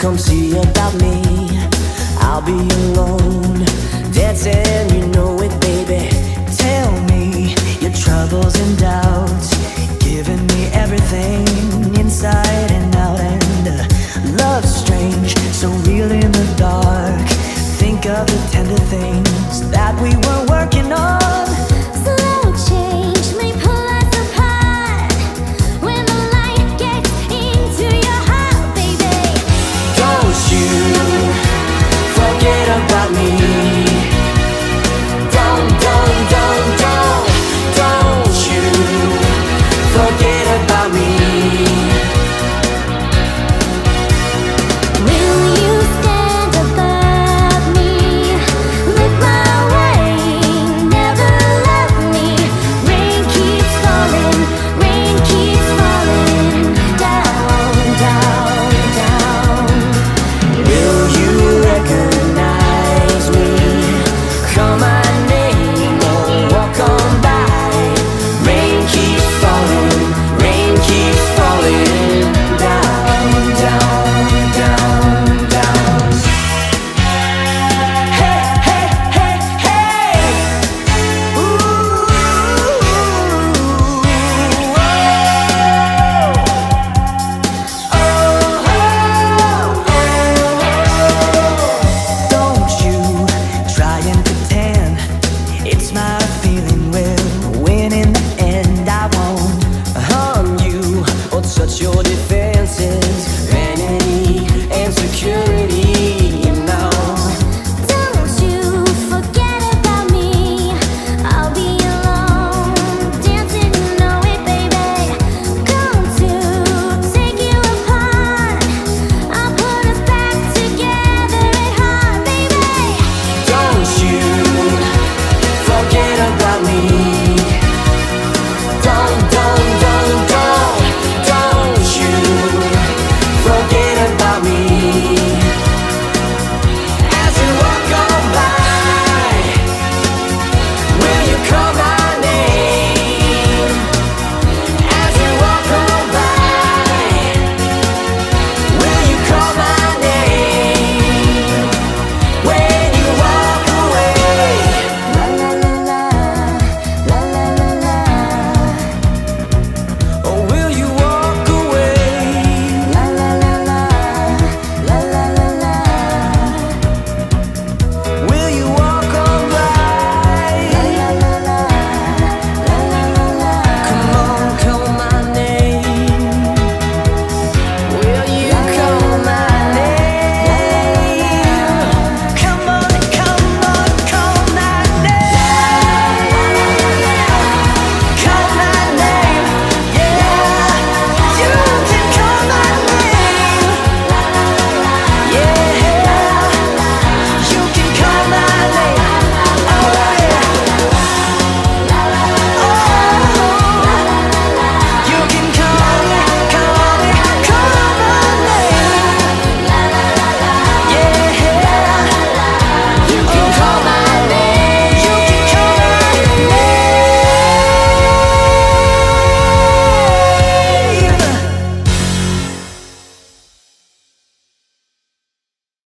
come see about me. I'll be alone, dancing, you know it, baby. Tell me your troubles and doubts, giving me everything inside and out. And love's strange, so real in the dark. Think of the tender things that we were working on. Slow change may pull us apart when the light gets into your heart, baby. Don't you forget about me. Don't you forget about me. Will you stand above me? Look my way, never love me. Rain keeps falling down, down, down. Will you recognize me? Call my name or walk on by. Rain keeps falling down, down, down, down. Hey, hey, hey, hey. Ooh, Don't you try and pretend it's my feeling will win in the end. I won't harm you or touch your defense.